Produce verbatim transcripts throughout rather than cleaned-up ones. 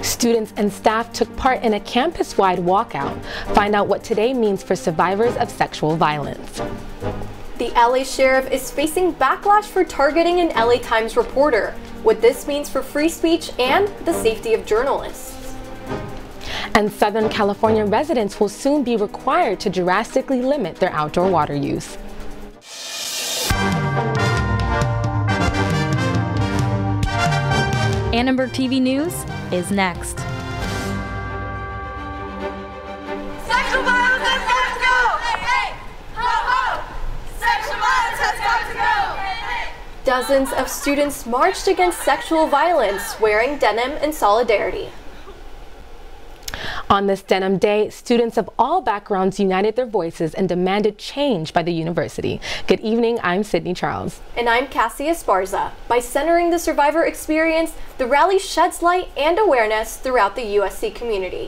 Students and staff took part in a campus-wide walkout. Find out what today means for survivors of sexual violence. The L A Sheriff is facing backlash for targeting an L A Times reporter. What this means for free speech and the safety of journalists. And Southern California residents will soon be required to drastically limit their outdoor water use. Annenberg T V News is next. Sexual violence has got to go! Hey, hey! Ho, ho! Sexual violence has got to go! Hey, hey! Dozens of students marched against sexual violence, wearing denim in solidarity. On this Denim Day, students of all backgrounds united their voices and demanded change by the university. Good evening, I'm Sydney Charles. And I'm Cassie Esparza. By centering the survivor experience, the rally sheds light and awareness throughout the U S C community.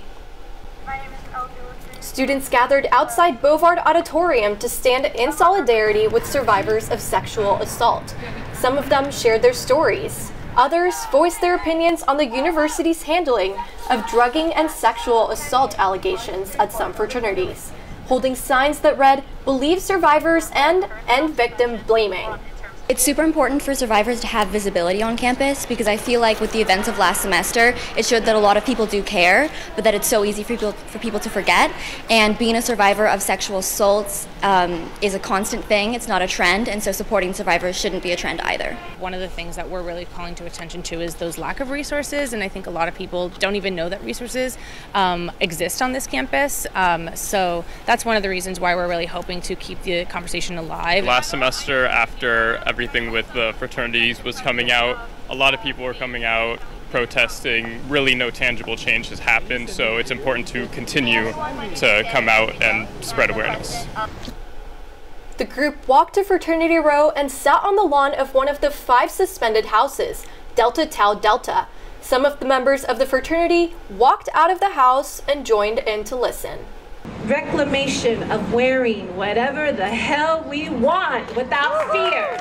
Students gathered outside Bovard Auditorium to stand in solidarity with survivors of sexual assault. Some of them shared their stories. Others voiced their opinions on the university's handling of drugging and sexual assault allegations at some fraternities, holding signs that read, "Believe survivors" and "End victim blaming." It's super important for survivors to have visibility on campus because I feel like with the events of last semester, it showed that a lot of people do care, but that it's so easy for people, for people to forget. And being a survivor of sexual assaults um, is a constant thing, it's not a trend, and so supporting survivors shouldn't be a trend either. One of the things that we're really calling to attention to is those lack of resources, and I think a lot of people don't even know that resources um, exist on this campus. Um, so that's one of the reasons why we're really hoping to keep the conversation alive. Last semester, after everything with the fraternities was coming out, a lot of people were coming out protesting. Really no tangible change has happened, so it's important to continue to come out and spread awareness. The group walked to Fraternity Row and sat on the lawn of one of the five suspended houses, Delta Tau Delta. Some of the members of the fraternity walked out of the house and joined in to listen. Reclamation of wearing whatever the hell we want without fear.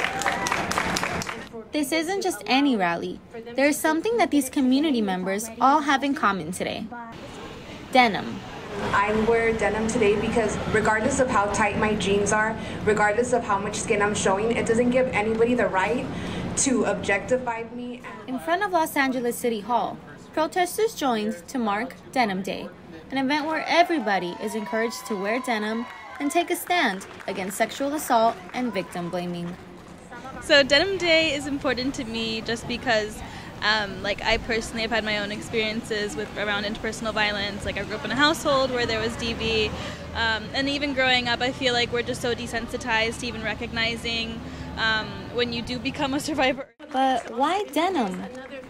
This isn't just any rally. There's something that these community members all have in common today. Denim. I wear denim today because regardless of how tight my jeans are, regardless of how much skin I'm showing, it doesn't give anybody the right to objectify me. In front of Los Angeles City Hall, protesters joined to mark Denim Day, an event where everybody is encouraged to wear denim and take a stand against sexual assault and victim blaming. So Denim Day is important to me just because um, like I personally have had my own experiences with around interpersonal violence. Like I grew up in a household where there was D V, um, and even growing up I feel like we're just so desensitized to even recognizing um, when you do become a survivor. But why denim?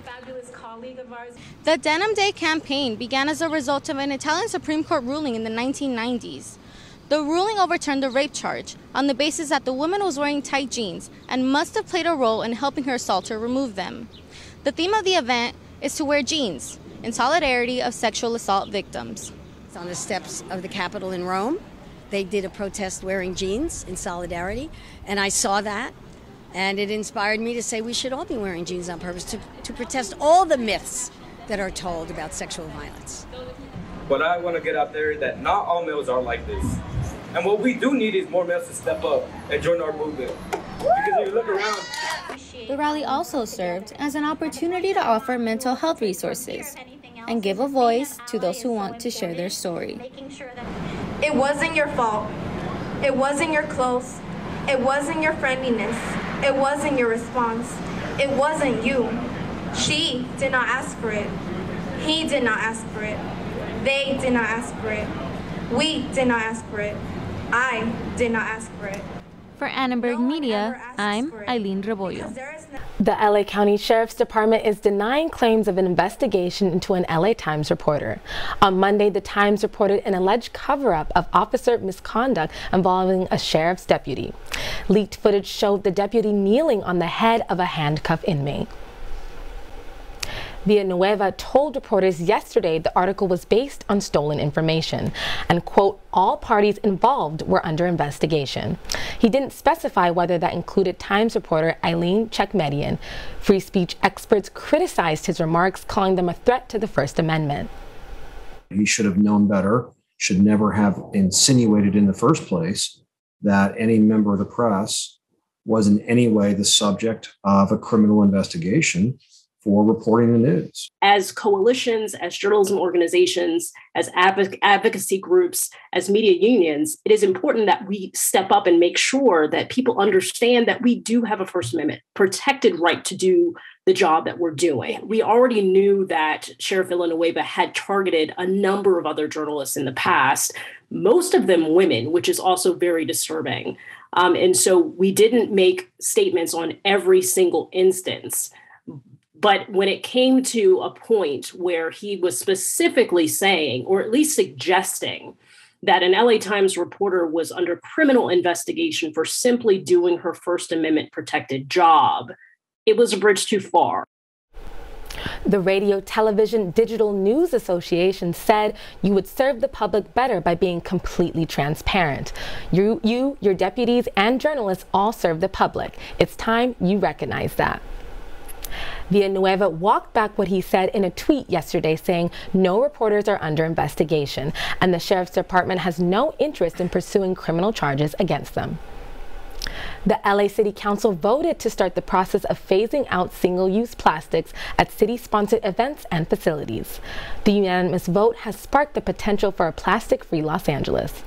The Denim Day campaign began as a result of an Italian Supreme Court ruling in the nineteen nineties. The ruling overturned the rape charge on the basis that the woman was wearing tight jeans and must have played a role in helping her assaulter remove them. The theme of the event is to wear jeans in solidarity of sexual assault victims. On the steps of the Capitol in Rome, they did a protest wearing jeans in solidarity, and I saw that. And it inspired me to say we should all be wearing jeans on purpose to, to protest all the myths that are told about sexual violence. But I want to get out there that not all males are like this. And what we do need is more males to step up and join our movement. Because if you look around... The rally also served as an opportunity to offer mental health resources and give a voice to those who want to share their story. It wasn't your fault. It wasn't your clothes. It wasn't your friendliness. It wasn't your response. It wasn't you. She did not ask for it. He did not ask for it. They did not ask for it. We did not ask for it. I did not ask for it. For Annenberg Media, I'm Eileen Rebollo. The L A County Sheriff's Department is denying claims of an investigation into an L A Times reporter. On Monday, the Times reported an alleged cover-up of officer misconduct involving a sheriff's deputy. Leaked footage showed the deputy kneeling on the head of a handcuffed inmate. Villanueva told reporters yesterday the article was based on stolen information and, quote, all parties involved were under investigation. He didn't specify whether that included Times reporter Eileen Chekmedian. Free speech experts criticized his remarks, calling them a threat to the First Amendment. He should have known better, should never have insinuated in the first place that any member of the press was in any way the subject of a criminal investigation for reporting the news. As coalitions, as journalism organizations, as advoc- advocacy groups, as media unions, it is important that we step up and make sure that people understand that we do have a First Amendment protected right to do the job that we're doing. We already knew that Sheriff Villanueva had targeted a number of other journalists in the past, most of them women, which is also very disturbing. Um, and so we didn't make statements on every single instance. But when it came to a point where he was specifically saying, or at least suggesting, that an L A Times reporter was under criminal investigation for simply doing her First Amendment protected job, it was a bridge too far. The Radio, Television, Digital News Association said you would serve the public better by being completely transparent. You, you, your deputies, and journalists all serve the public. It's time you recognize that. Villanueva walked back what he said in a tweet yesterday, saying no reporters are under investigation and the sheriff's department has no interest in pursuing criminal charges against them. The L A City Council voted to start the process of phasing out single-use plastics at city-sponsored events and facilities. The unanimous vote has sparked the potential for a plastic-free Los Angeles.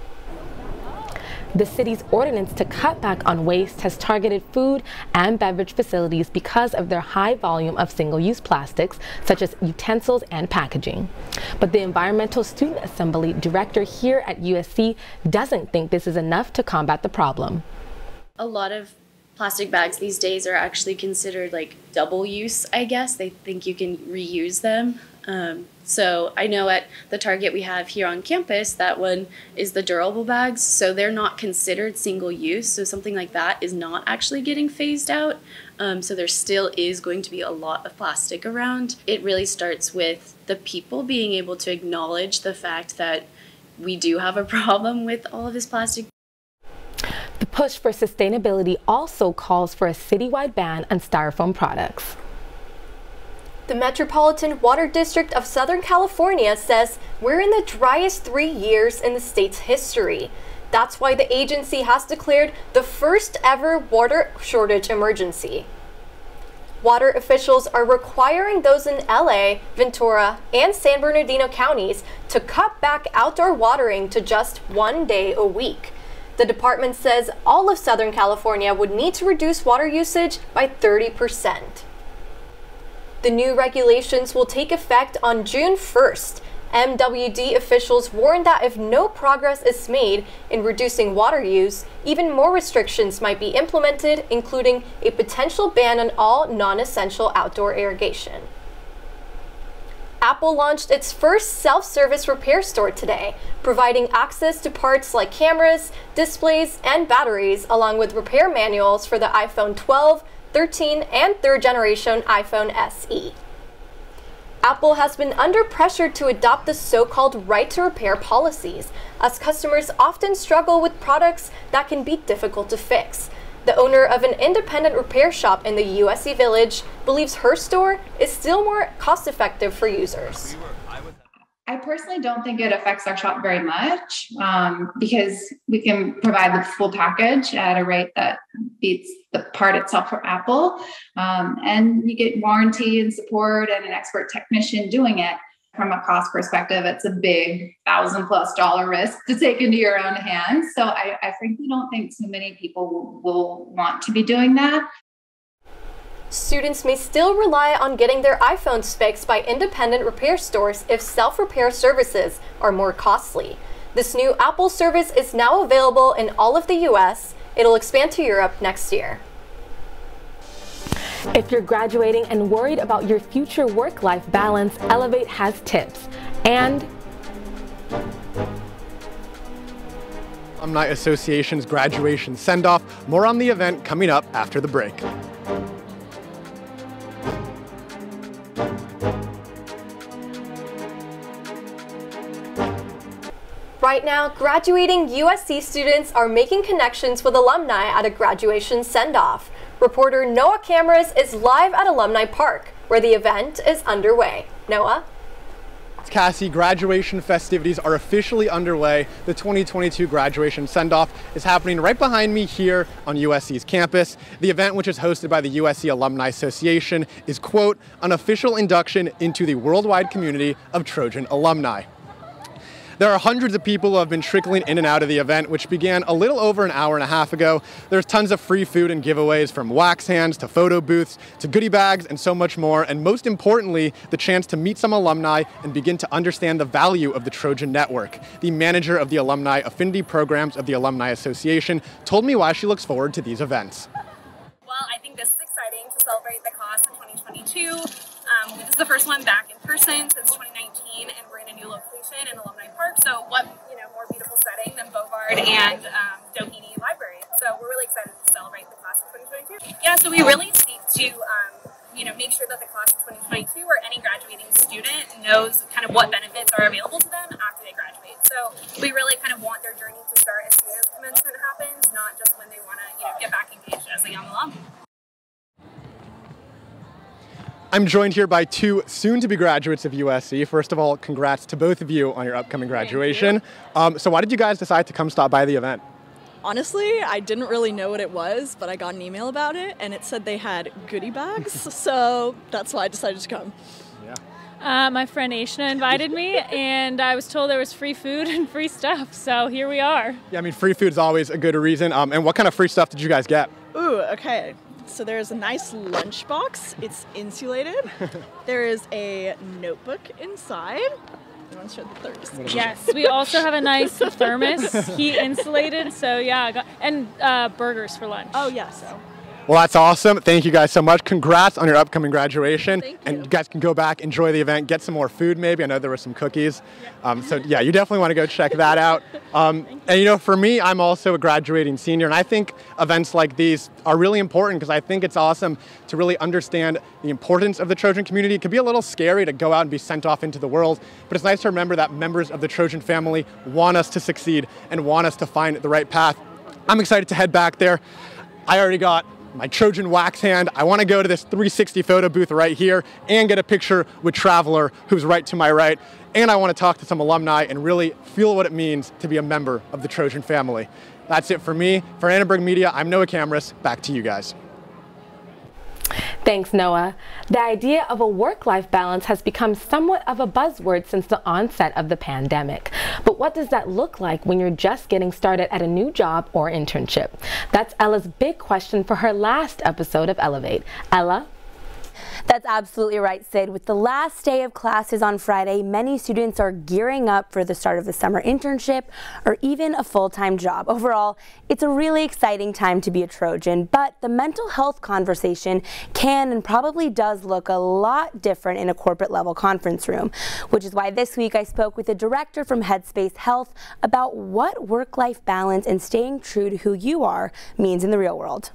The city's ordinance to cut back on waste has targeted food and beverage facilities because of their high volume of single-use plastics, such as utensils and packaging. But the Environmental Student Assembly director here at U S C doesn't think this is enough to combat the problem. A lot of plastic bags these days are actually considered like double use, I guess. They think you can reuse them. Um, so I know at the Target we have here on campus, that one is the durable bags, so they're not considered single use, so something like that is not actually getting phased out. Um, so there still is going to be a lot of plastic around. It really starts with the people being able to acknowledge the fact that we do have a problem with all of this plastic. The push for sustainability also calls for a citywide ban on styrofoam products. The Metropolitan Water District of Southern California says we're in the driest three years in the state's history. That's why the agency has declared the first ever water shortage emergency. Water officials are requiring those in L A, Ventura, and San Bernardino counties to cut back outdoor watering to just one day a week. The department says all of Southern California would need to reduce water usage by thirty percent. The new regulations will take effect on June first. M W D officials warn that if no progress is made in reducing water use, even more restrictions might be implemented, including a potential ban on all non-essential outdoor irrigation. Apple launched its first self-service repair store today, providing access to parts like cameras, displays, and batteries, along with repair manuals for the iPhone twelve, thirteen, and third generation iPhone S E. Apple has been under pressure to adopt the so-called right to repair policies, as customers often struggle with products that can be difficult to fix. The owner of an independent repair shop in the U S C Village believes her store is still more cost-effective for users. I personally don't think it affects our shop very much um, because we can provide the full package at a rate that beats the part itself for Apple. Um, and you get warranty and support and an expert technician doing it. From a cost perspective, it's a big thousand plus dollar risk to take into your own hands. So I, I frankly don't think so many people will, will want to be doing that. Students may still rely on getting their iPhones fixed by independent repair stores if self-repair services are more costly. This new Apple service is now available in all of the U S. It'll expand to Europe next year. If you're graduating and worried about your future work-life balance, Elevate has tips. And Alumni Association's graduation send-off. More on the event coming up after the break. Right now, graduating U S C students are making connections with alumni at a graduation send-off. Reporter Noah Cameras is live at Alumni Park, where the event is underway. Noah? Cassie, graduation festivities are officially underway. The twenty twenty-two graduation send-off is happening right behind me here on U S C's campus. The event, which is hosted by the U S C Alumni Association, is, quote, an official induction into the worldwide community of Trojan alumni. There are hundreds of people who have been trickling in and out of the event, which began a little over an hour and a half ago. There's tons of free food and giveaways, from wax hands to photo booths to goodie bags and so much more. And most importantly, the chance to meet some alumni and begin to understand the value of the Trojan Network. The manager of the Alumni Affinity Programs of the Alumni Association told me why she looks forward to these events. Well, I think this is exciting to celebrate the class of twenty twenty-two. Um, this is the first one back in person since twenty nineteen, and we're in a new location in Alumni Park. So what, you know, more beautiful setting than Bovard and um, Doheny Library. So we're really excited to celebrate the class of twenty twenty-two. Yeah, so we really seek to, um, you know, make sure that the class of twenty twenty-two, or any graduating student, knows kind of what benefits are available to them after they graduate. So we really kind of want their journey to start as soon as commencement happens, not just when they want to, you know, get back engaged as a young alum. I'm joined here by two soon-to-be graduates of U S C. First of all, congrats to both of you on your upcoming graduation. Um, so why did you guys decide to come stop by the event? Honestly, I didn't really know what it was, but I got an email about it, and it said they had goodie bags, so that's why I decided to come. Uh, my friend Aishna invited me, and I was told there was free food and free stuff, so here we are. Yeah, I mean, free food is always a good reason. Um, and what kind of free stuff did you guys get? Ooh, okay. So there's a nice lunchbox. It's insulated. There is a notebook inside. You want to show the thermos? Yes, we also have a nice thermos, heat insulated. So yeah, I got, and uh, burgers for lunch. Oh yes. So. Well, that's awesome. Thank you guys so much. Congrats on your upcoming graduation. Thank you. And you guys can go back, enjoy the event, get some more food maybe. I know there were some cookies. Um, so yeah, you definitely want to go check that out. Um, and you know, for me, I'm also a graduating senior, and I think events like these are really important because I think it's awesome to really understand the importance of the Trojan community. It can be a little scary to go out and be sent off into the world, but it's nice to remember that members of the Trojan family want us to succeed and want us to find the right path. I'm excited to head back there. I already got my Trojan wax hand. I want to go to this three sixty photo booth right here and get a picture with Traveler, who's right to my right. And I want to talk to some alumni and really feel what it means to be a member of the Trojan family. That's it for me. For Annenberg Media, I'm Noah Cameras. Back to you guys. Thanks, Noah. The idea of a work-life balance has become somewhat of a buzzword since the onset of the pandemic. But what does that look like when you're just getting started at a new job or internship? That's Ella's big question for her last episode of Elevate. Ella? That's absolutely right, Sid. With the last day of classes on Friday, many students are gearing up for the start of the summer internship or even a full-time job. Overall, it's a really exciting time to be a Trojan, but the mental health conversation can and probably does look a lot different in a corporate level conference room, which is why this week I spoke with a director from Headspace Health about what work-life balance and staying true to who you are means in the real world.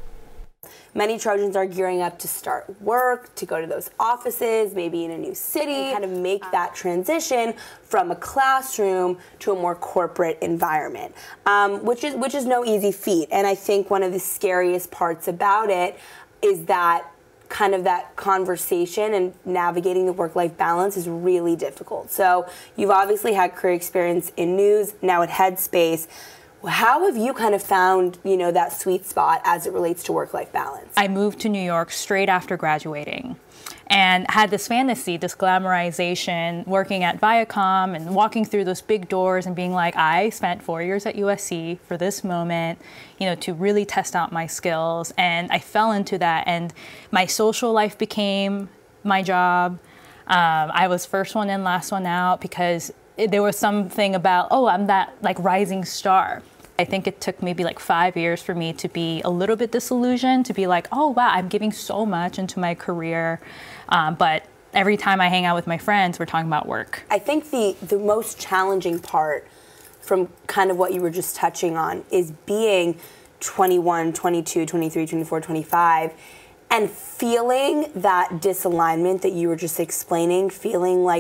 Many Trojans are gearing up to start work, to go to those offices, maybe in a new city, and kind of make that transition from a classroom to a more corporate environment, um, which is which is no easy feat. And I think one of the scariest parts about it is that kind of that conversation and navigating the work-life balance is really difficult. So you've obviously had career experience in news, now at Headspace. How have you kind of found, you know, that sweet spot as it relates to work-life balance? I moved to New York straight after graduating and had this fantasy, this glamorization, working at Viacom and walking through those big doors and being like, I spent four years at U S C for this moment, you know, to really test out my skills. And I fell into that, and my social life became my job. Um, I was first one in, last one out, because there was something about, oh, I'm that like rising star. I think it took maybe like five years for me to be a little bit disillusioned, to be like, oh, wow, I'm giving so much into my career. Um, but every time I hang out with my friends, we're talking about work. I think the, the most challenging part from kind of what you were just touching on is being twenty-one, twenty-two, twenty-three, twenty-four, twenty-five, and feeling that disalignment that you were just explaining, feeling like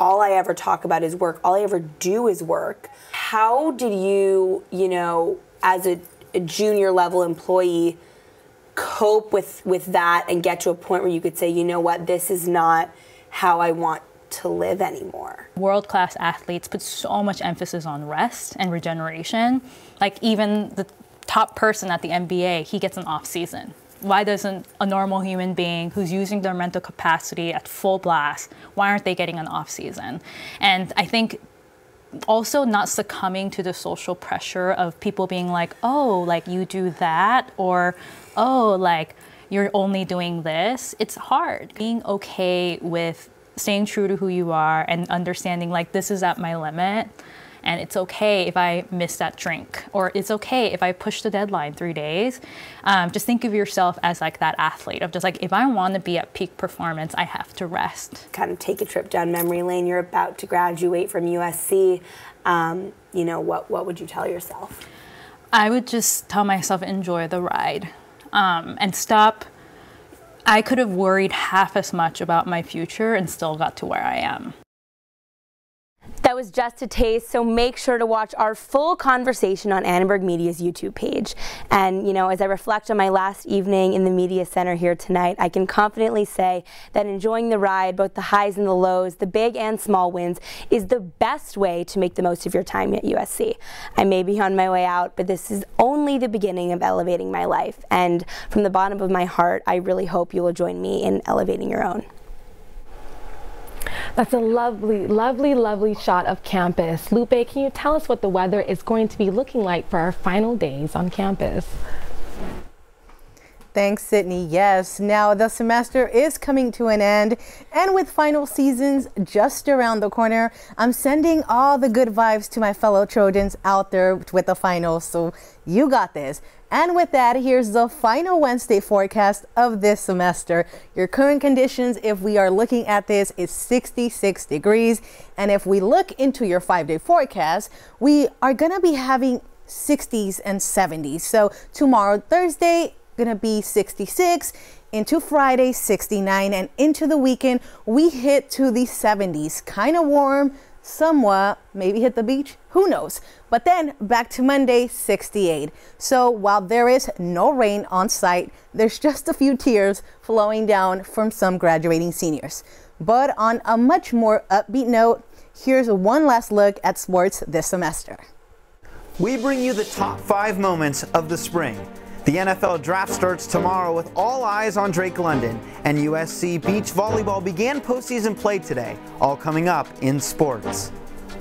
all I ever talk about is work. All I ever do is work. How did you, you know, as a, a junior level employee, cope with, with that and get to a point where you could say, you know what, this is not how I want to live anymore? World-class athletes put so much emphasis on rest and regeneration. Like even the top person at the N B A, he gets an off season. Why doesn't a normal human being who's using their mental capacity at full blast, why aren't they getting an off season? And I think also not succumbing to the social pressure of people being like, oh, like you do that, or oh, like you're only doing this. It's hard. Being okay with staying true to who you are and understanding like this is at my limit, and it's okay if I miss that drink, or it's okay if I push the deadline three days. Um, just think of yourself as like that athlete of just like, if I want to be at peak performance, I have to rest. Kind of take a trip down memory lane. You're about to graduate from U S C. Um, you know, what, what would you tell yourself? I would just tell myself, enjoy the ride, um, and stop. I could have worried half as much about my future and still got to where I am. That was just a taste, so make sure to watch our full conversation on Annenberg Media's YouTube page. And, you know, as I reflect on my last evening in the Media Center here tonight, I can confidently say that enjoying the ride, both the highs and the lows, the big and small wins, is the best way to make the most of your time at U S C. I may be on my way out, but this is only the beginning of elevating my life. And from the bottom of my heart, I really hope you will join me in elevating your own. That's a lovely, lovely, lovely shot of campus. Lupe, can you tell us what the weather is going to be looking like for our final days on campus? Thanks, Sydney. Yes, now the semester is coming to an end, and with final seasons just around the corner, I'm sending all the good vibes to my fellow Trojans out there with the finals, so you got this. And with that, here's the final Wednesday forecast of this semester. Your current conditions, if we are looking at this, is sixty-six degrees, and if we look into your five-day forecast, we are going to be having sixties and seventies. So tomorrow, Thursday, gonna be sixty-six, into Friday sixty-nine, and into the weekend we hit to the seventies. Kind of warm, somewhat, maybe hit the beach, who knows. But then back to Monday, sixty-eight. So while there is no rain on site, there's just a few tears flowing down from some graduating seniors. But on a much more upbeat note, here's one last look at sports this semester. We bring you the top five moments of the spring. The N F L draft starts tomorrow with all eyes on Drake London, and U S C beach volleyball began postseason play today, all coming up in sports.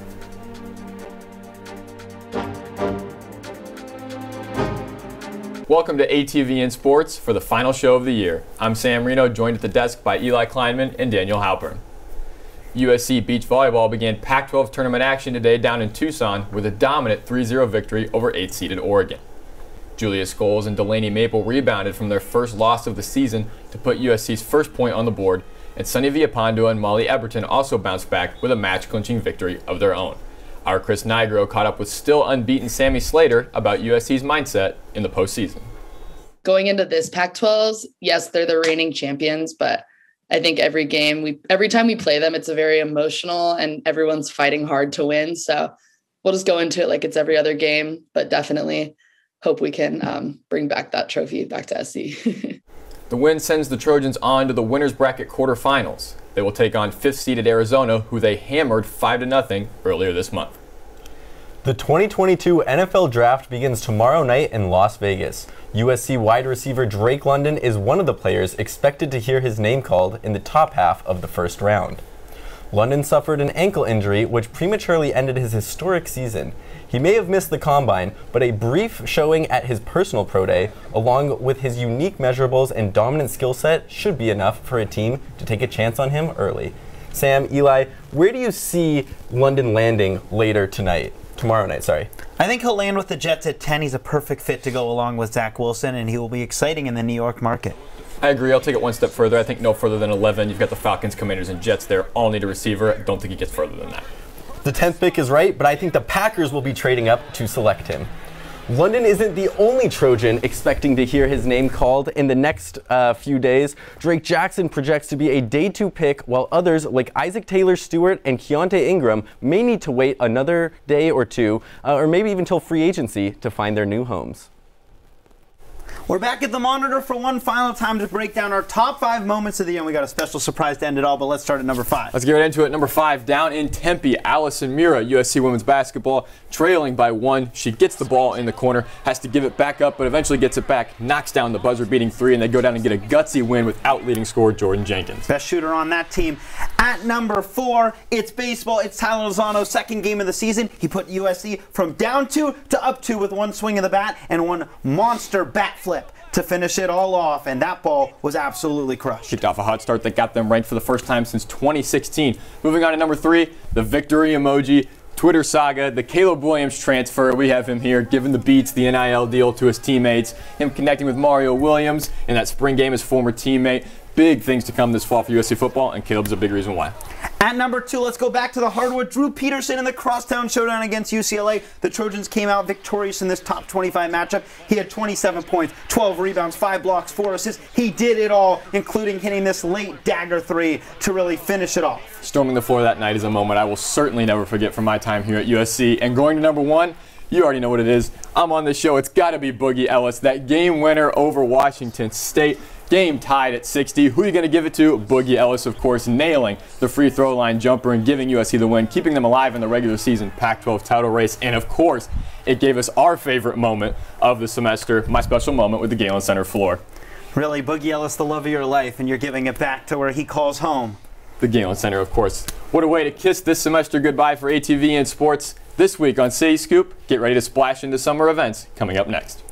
Welcome to A T V N Sports for the final show of the year. I'm Sam Reno, joined at the desk by Eli Kleinman and Daniel Halpern. U S C beach volleyball began Pac twelve tournament action today down in Tucson with a dominant three zero victory over eighth-seeded Oregon. Julia Scholes and Delaney Maple rebounded from their first loss of the season to put U S C's first point on the board, and Sunny Villalpando and Molly Eberton also bounced back with a match-clinching victory of their own. Our Chris Nigro caught up with still unbeaten Sammy Slater about U S C's mindset in the postseason. Going into this Pac twelves, yes, they're the reigning champions, but I think every game, we every time we play them, it's a very emotional and everyone's fighting hard to win. So we'll just go into it like it's every other game, but definitely hope we can um, bring back that trophy back to S C. The win sends the Trojans on to the winners bracket quarterfinals. They will take on fifth-seeded Arizona, who they hammered five to nothing earlier this month. The twenty twenty-two N F L Draft begins tomorrow night in Las Vegas. U S C wide receiver Drake London is one of the players expected to hear his name called in the top half of the first round. London suffered an ankle injury which prematurely ended his historic season. He may have missed the combine, but a brief showing at his personal pro day, along with his unique measurables and dominant skill set, should be enough for a team to take a chance on him early. Sam, Eli, where do you see London landing later tonight? Tomorrow night, sorry. I think he'll land with the Jets at ten. He's a perfect fit to go along with Zach Wilson, and he will be exciting in the New York market. I agree. I'll take it one step further. I think no further than eleven. You've got the Falcons, Commanders, and Jets there. All need a receiver. I don't think he gets further than that. The tenth pick is right, but I think the Packers will be trading up to select him. London isn't the only Trojan expecting to hear his name called in the next uh, few days. Drake Jackson projects to be a day two pick, while others like Isaac Taylor Stewart and Keontae Ingram may need to wait another day or two, uh, or maybe even till free agency to find their new homes. We're back at the monitor for one final time to break down our top five moments of the year. We got a special surprise to end it all, but let's start at number five. Let's get right into it. Number five, down in Tempe, Allison Mira, U S C women's basketball, trailing by one. She gets the ball in the corner, has to give it back up, but eventually gets it back, knocks down the buzzer-beating three, and they go down and get a gutsy win without leading scorer Jordan Jenkins. Best shooter on that team. At number four, it's baseball. It's Tyler Lozano's second game of the season. He put U S C from down two to up two with one swing of the bat and one monster bat flip to finish it all off, and that ball was absolutely crushed. Kicked off a hot start that got them ranked for the first time since twenty sixteen. Moving on to number three, the victory emoji, Twitter saga, the Caleb Williams transfer. We have him here giving the beats, the N I L deal to his teammates, him connecting with Mario Williams in that spring game, his former teammate. Big things to come this fall for U S C football, and Caleb's a big reason why. At number two, let's go back to the hardwood. Drew Peterson in the crosstown showdown against U C L A. The Trojans came out victorious in this top twenty-five matchup. He had twenty-seven points, twelve rebounds, five blocks, four assists. He did it all, including hitting this late dagger three to really finish it off. Storming the floor that night is a moment I will certainly never forget from my time here at U S C. And going to number one, you already know what it is. I'm on this show. It's got to be Boogie Ellis, that game winner over Washington State. Game tied at sixty. Who are you going to give it to? Boogie Ellis, of course, nailing the free throw line jumper and giving U S C the win, keeping them alive in the regular season Pac twelve title race. And, of course, it gave us our favorite moment of the semester, my special moment with the Galen Center floor. Really, Boogie Ellis, the love of your life, and you're giving it back to where he calls home. The Galen Center, of course. What a way to kiss this semester goodbye for A T V N Sports. This week on City Scoop, get ready to splash into summer events coming up next.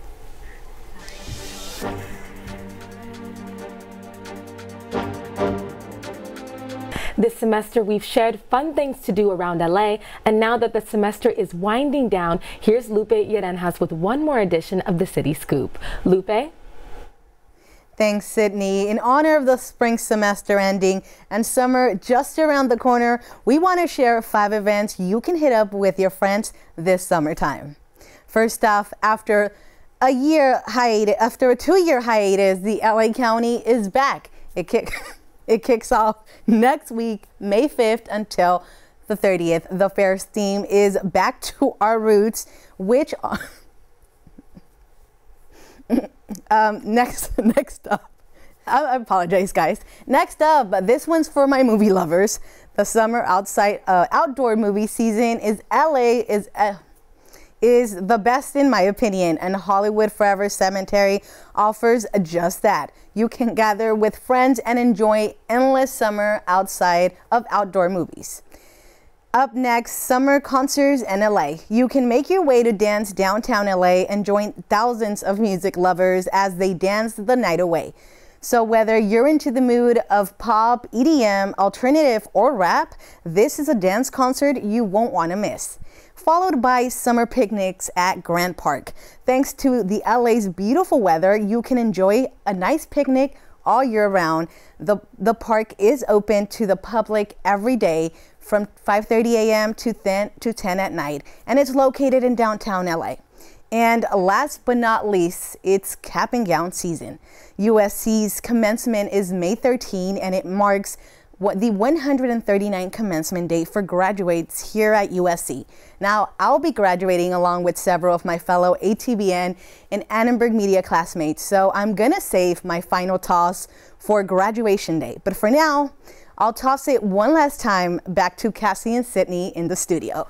This semester, we've shared fun things to do around L A, and now that the semester is winding down, here's Lupe Yerenjas with one more edition of the City Scoop. Lupe? Thanks, Sydney. In honor of the spring semester ending and summer just around the corner, we want to share five events you can hit up with your friends this summertime. First off, after a year hiatus, after a two-year hiatus, the L A County is back. It kicked. It kicks off next week, May fifth until the thirtieth. The fair's theme is Back to Our Roots, which are um, next, next up, I apologize, guys. Next up, this one's for my movie lovers. The summer outside uh, outdoor movie season is L A is uh, is the best in my opinion, and Hollywood Forever Cemetery offers just that. You can gather with friends and enjoy endless summer outside of outdoor movies. Up next, summer concerts in L A. You can make your way to dance downtown L A and join thousands of music lovers as they dance the night away. So whether you're into the mood of pop, E D M, alternative, or rap, this is a dance concert you won't want to miss. Followed by summer picnics at Grant Park. Thanks to the L A's beautiful weather, you can enjoy a nice picnic all year round. The, the park is open to the public every day from five thirty a m to ten at night, and it's located in downtown L A. And last but not least, it's cap and gown season. U S C's commencement is May thirteenth, and it marks what the one hundred thirty-ninth commencement date for graduates here at U S C. Now, I'll be graduating along with several of my fellow A T V N and Annenberg Media classmates, so I'm gonna save my final toss for graduation day. But for now, I'll toss it one last time back to Cassie and Sydney in the studio.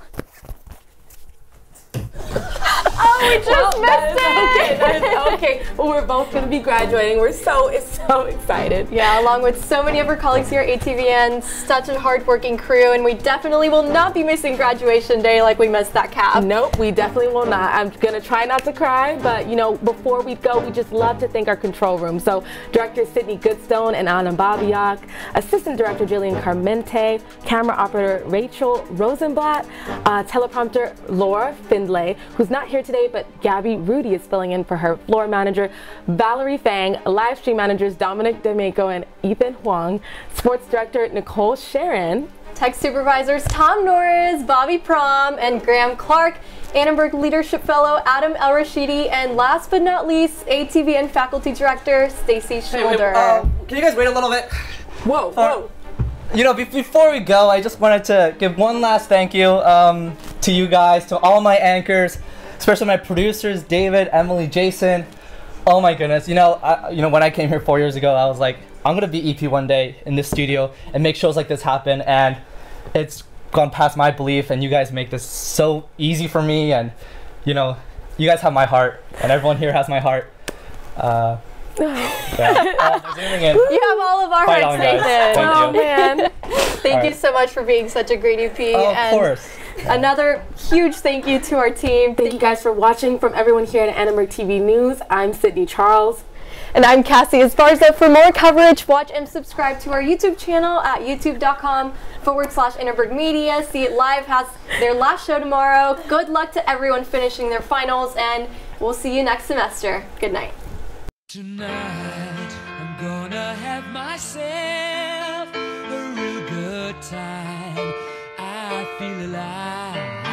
Oh, we just well, missed it! Okay, that is okay. Well, we're both going to be graduating. We're so, so excited. Yeah, along with so many of our colleagues here at A T V N, such a hardworking crew, and we definitely will not be missing graduation day like we missed that cap. Nope, we definitely will not. I'm going to try not to cry, but, you know, before we go, we just love to thank our control room. So, Director Sydney Goodstone and Anna Babiak, Assistant Director Jillian Carmente, Camera Operator Rachel Rosenblatt, uh, Teleprompter Laura Findlay, who's not here today, but Gabby Rudy is filling in for her. Floor manager Valerie Fang, live stream managers Dominic D'Amico and Ethan Huang, sports director Nicole Sharon, tech supervisors Tom Norris, Bobby Prom, and Graham Clark. Annenberg Leadership Fellow Adam El-Rashidi, and last but not least, A T V N Faculty Director Stacy Schulder. Hey, wait, uh, can you guys wait a little bit? Whoa, whoa. You know, be before we go, I just wanted to give one last thank you um, to you guys, to all my anchors, especially my producers, David, Emily, Jason. Oh my goodness, you know, I, you know, when I came here four years ago, I was like, I'm gonna be E P one day in this studio and make shows like this happen, and it's gone past my belief, and you guys make this so easy for me, and you know, you guys have my heart, and everyone here has my heart. Uh, yeah. uh, zooming in. You have all of our Fight hearts, on, guys. Nathan. Thank Oh you. man. Thank All you right. so much for being such a great E P. Oh, of and course. Another huge thank you to our team. Thank you guys for watching. From everyone here at Annenberg T V News, I'm Sydney Charles. And I'm Cassie Esparza. For more coverage, watch and subscribe to our YouTube channel at youtube.com forward slash Annenberg Media. See It Live has their last show tomorrow. Good luck to everyone finishing their finals, and we'll see you next semester. Good night. Tonight, I'm gonna have myself a real good time. I feel alive,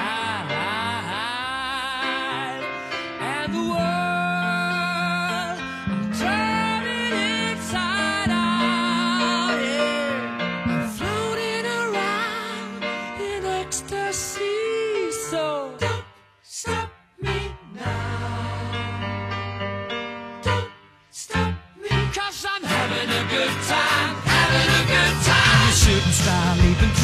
and the world, I'm turning inside out, yeah. I'm floating around in ecstasy, so don't stop me now. Don't stop me, 'cause I'm having a good time, having a good time. Shooting star leaping